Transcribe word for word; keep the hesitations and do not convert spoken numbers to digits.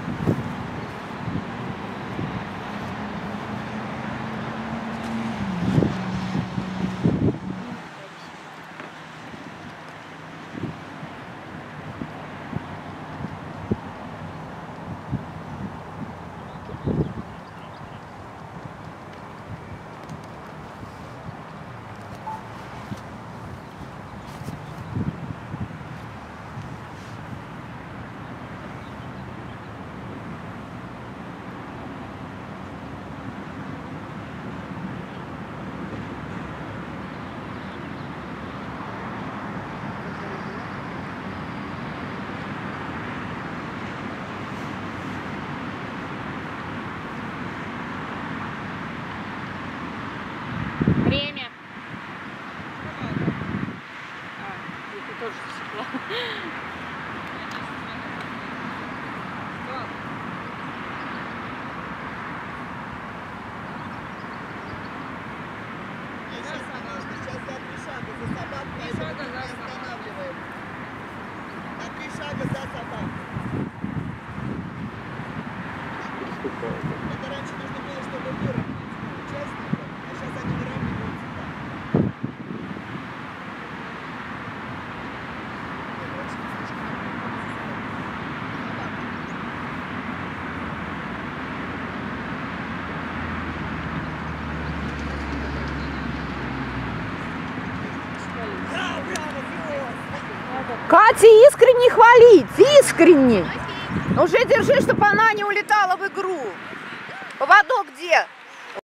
Время. А, это тоже засекла. Сейчас за три шага за собакой останавливаем. На три шага за собакой. Это раньше нужно было, чтобы выровнять участников, а сейчас они выравниваются так. Катя, искренне хвалить, искренне. Уже держи, чтобы она не улетала в игру. Поводок где?